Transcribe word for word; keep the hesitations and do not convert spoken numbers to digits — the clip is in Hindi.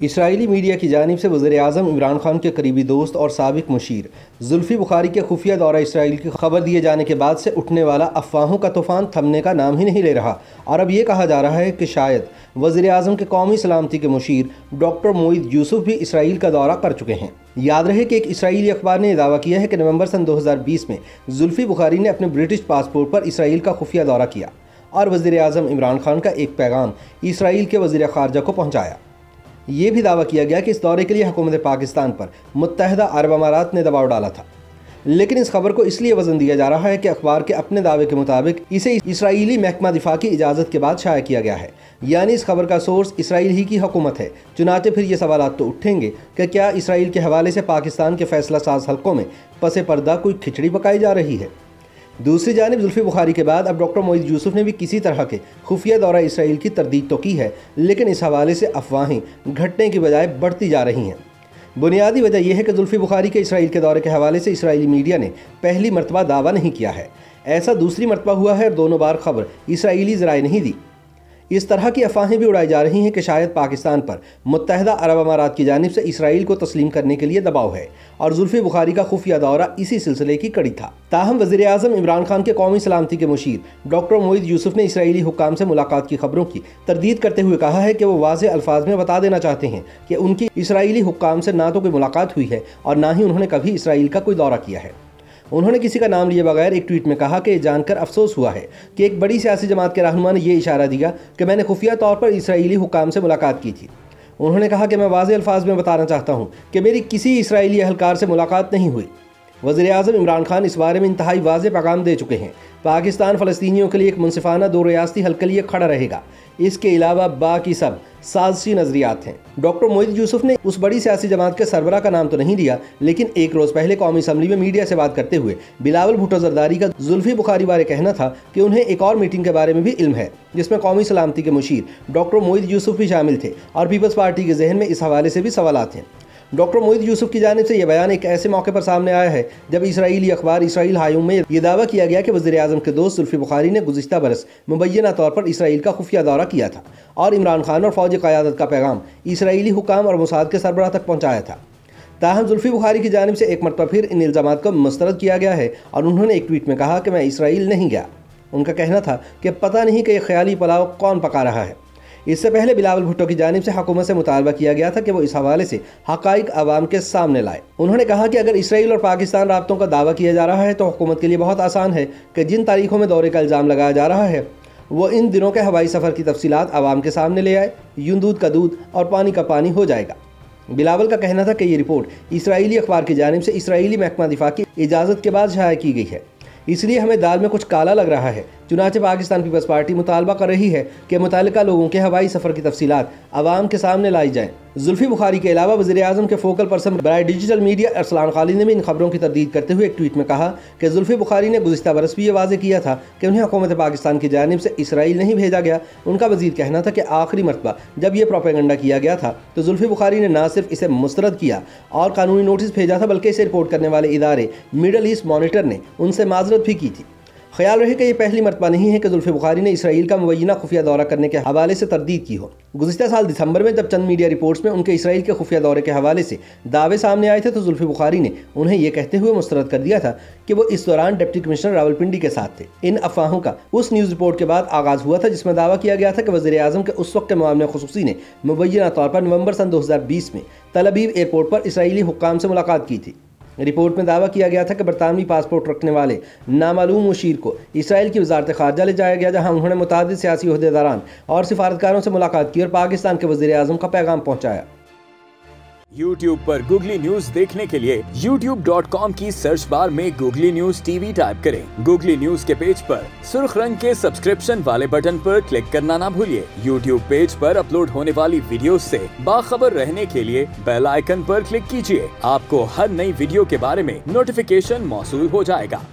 इसराइली मीडिया की जानिब से वज़ीर-ए-आज़म इमरान खान के करीबी दोस्त और साबिक मुशीर जुल्फ़ी बुखारी के खुफिया दौरा इसराइल की खबर दिए जाने के बाद से उठने वाला अफवाहों का तूफ़ान थमने का नाम ही नहीं ले रहा और अब ये कहा जा रहा है कि शायद वज़ीर-ए-आज़म के कौमी सलामती के मुशीर डॉक्टर मोईद यूसुफ भी इसराइल का दौरा कर चुके हैं। याद रहे कि एक इसराइली अखबार ने दावा किया है कि नवंबर सन दो हज़ार बीस में जुल्फ़ी बुखारी ने अपने ब्रिटिश पासपोर्ट पर इसराइल का खुफिया दौरा किया और वज़ीर-ए-आज़म इमरान खान का एक पैगाम इसराइल के वज़ीर ख़ारजा को पहुँचाया। ये भी दावा किया गया कि इस दौरे के लिए हुकूमत पाकिस्तान पर मुत्तहिदा अरब अमारात ने दबाव डाला था, लेकिन इस खबर को इसलिए वजन दिया जा रहा है कि अखबार के अपने दावे के मुताबिक इसे इसराइली महकमा दिफा की इजाज़त के बाद शाया किया गया है, यानी इस खबर का सोर्स इसराइल ही की हुकूमत है। चुनाचे फिर ये सवाल तो उठेंगे कि क्या इसराइल के हवाले से पाकिस्तान के फैसला साज हल्कों में पसे पर्दा कोई खिचड़ी पकाई जा रही है। दूसरी जानिब जुल्फ़ी बुखारी के बाद अब डॉक्टर मोईद यूसुफ ने भी किसी तरह के खुफिया दौरा इसराइल की तरदीद तो की है, लेकिन इस हवाले से अफवाहें घटने की बजाय बढ़ती जा रही हैं। बुनियादी वजह यह है कि जुल्फ़ी बुखारी के इसराइल के दौरे के हवाले से इसराइली मीडिया ने पहली मरतबा दावा नहीं किया है, ऐसा दूसरी मरतबा हुआ है और दोनों बार खबर इसराइली ज़राए नहीं दी। इस तरह की अफवाहें भी उड़ाई जा रही हैं कि शायद पाकिस्तान पर मुत्तहिदा अरब अमारात की जानिब से इसराइल को तस्लीम करने के लिए दबाव है और जुल्फ़ी बुखारी का खुफिया दौरा इसी सिलसिले की कड़ी था। ताहम वज़ीर-ए-आज़म इमरान खान के कौमी सलामती के मुशीर डॉक्टर मोईद यूसुफ ने इसराइली हुक्काम से मुलाकात की खबरों की तरदीद करते हुए कहा है कि वो वाज़ेह अल्फाज में बता देना चाहते हैं कि उनकी इसराइली हुक्काम से ना तो कोई मुलाकात हुई है और ना ही उन्होंने कभी इसराइल का कोई दौरा किया है। उन्होंने किसी का नाम लिए बगैर एक ट्वीट में कहा कि जानकर अफसोस हुआ है कि एक बड़ी सियासी जमात के रहनुमा ने यह इशारा दिया कि मैंने खुफिया तौर पर इसराइली हुक्काम से मुलाकात की थी। उन्होंने कहा कि मैं वाज़ेह अल्फाज में बताना चाहता हूँ कि मेरी किसी इसराइली अहलकार से मुलाकात नहीं हुई। वज़ीर-ए-आज़म इमरान खान इस बारे में इंतहाई वाज़ेह पैगाम दे चुके हैं। पाकिस्तान फ़लस्तीनियों के लिए एक मुनसिफाना दो रियासती हल के लिए खड़ा रहेगा, इसके अलावा बाकी सब साज़िशी नज़रियात हैं। डॉक्टर मोईद यूसुफ ने उस बड़ी सियासी जमात के सरबराह का नाम तो नहीं लिया, लेकिन एक रोज़ पहले कौमी असम्बली में मीडिया से बात करते हुए बिलावल भुट्टो ज़रदारी का जुल्फ़ी बुखारी बारे कहना था कि उन्हें एक और मीटिंग के बारे में भी इल्म है जिसमें कौमी सलामती के मुशीर डॉक्टर मोईद यूसुफ भी शामिल थे और पीपल्स पार्टी के जहन में इस हवाले से भी सवालात हैं। डॉक्टर मोईद यूसुफ की जानिब से यह बयान एक ऐसे मौके पर सामने आया है जब इसराइली अखबार इसराइल हायूम में यह दावा किया गया कि वज़ीर-ए-आज़म के दोस्त जुल्फ़ी बुखारी ने गुज़िश्ता बरस मुबैना तौर पर इसराइल का खुफिया दौरा किया था और इमरान खान और फ़ौजी क़यादत का पैगाम इसराइली हुक्काम और मोसाद के सरबराह तक पहुँचाया था। ताहम जुल्फ़ी बुखारी की जानिब से एक मरतबा फिर इन इल्ज़ामात को मुस्तरद किया गया है और उन्होंने एक ट्वीट में कहा कि मैं इसराइल नहीं गया। उनका कहना था कि पता नहीं कि यह ख़याली पुलाव कौन पका रहा है। इससे पहले बिलावल भुट्टो की जानिब से हुकूमत से मुतालबा किया गया था कि वो इस हवाले से हक़ाइक़ अवाम के सामने लाए। उन्होंने कहा कि अगर इसराइल और पाकिस्तान राब्तों का दावा किया जा रहा है तो हुकूमत के लिए बहुत आसान है कि जिन तारीखों में दौरे का इल्ज़ाम लगाया जा रहा है वो इन दिनों के हवाई सफ़र की तफसीलात आवाम के सामने ले आए, यूं दूध का दूध और पानी का पानी हो जाएगा। बिलावल का कहना था कि ये रिपोर्ट इसराइली अखबार की जानिब से इसराइली महकमा दिफा की इजाज़त के बाद शाया की गई है, इसलिए हमें दाल में कुछ काला लग रहा है। चुनाचे पाकिस्तान पीपल्स पार्टी मुतालबा कर रही है कि मुतालिका लोगों के हवाई सफ़र की तफसीलात आवाम के सामने लाई जाएँ। जुल्फ़ी बुखारी के अलावा वज़ीर-ए-आज़म के फोकल पर्सन बराए डिजिटल मीडिया अरसलान खालिद ने भी इन खबरों की तरदीद करते हुए एक ट्वीट में कहा कि जुल्फ़ी बुखारी ने गुज़िश्ता बरस भी ये वाज़ेह किया था कि उन्हें हुकूमत पाकिस्तान की जानिब से इसराइल नहीं भेजा गया। उनका मज़ीद कहना था कि आखिरी मरतबा जब यह प्रोपेगेंडा किया गया था तो जुल्फ़ी बुखारी ने न सिर्फ इसे मुस्तरद किया और कानूनी नोटिस भेजा था, बल्कि इसे रिपोर्ट करने वाले इदारे मिडल ईस्ट मॉनिटर ने उनसे माजरत भी की थी। ख्याल रहे कि यह पहली मरतबा नहीं है कि जुल्फ़ी बुखारी ने इसराइल का मुबैना खुफिया दौरा करने के हवाले से तरदीद की हो। गुज़िश्ता साल दिसंबर में जब चंद मीडिया रिपोर्ट्स में उनके इसराइल के खुफिया दौरे के हवाले से दावे सामने आए थे तो जुल्फ़ी बुखारी ने उन्हें यह कहते हुए मुस्तरद कर दिया था कि वो इस दौरान डिप्टी कमिश्नर रावलपिंडी के साथ थे। इन अफवाहों का उस न्यूज़ रिपोर्ट के बाद आगाज़ हुआ था जिसमें दावा किया गया था कि वज़ीर-ए-आज़म के उस वक्त के मुआविन ख़ुसूसी ने मुबैना तौर पर नवंबर सन दो हज़ार बीस में तल अवीव एयरपोर्ट पर इसराइली हुक्काम से मुलाकात की थी। रिपोर्ट में दावा किया गया था कि बरतानवी पासपोर्ट रखने वाले नामालूम मुशीर को इसराइल की वजारत ख़ारजा ले जाया गया, जहां उन्होंने मुतादिद सियासी ओहदेदारान और सिफारतकारों से मुलाकात की और पाकिस्तान के वज़ीर-ए-आज़म का पैगाम पहुंचाया। यूट्यूब पर गूगली न्यूज देखने के लिए यूट्यूब डॉट कॉम की सर्च बार में गूगली न्यूज टीवी टाइप करें। गूगली न्यूज के पेज पर सुर्ख रंग के सब्सक्रिप्शन वाले बटन पर क्लिक करना ना भूलिए। यूट्यूब पेज पर अपलोड होने वाली वीडियो से बाखबर रहने के लिए बेल आइकन पर क्लिक कीजिए। आपको हर नई वीडियो के बारे में नोटिफिकेशन मौसूल हो जाएगा।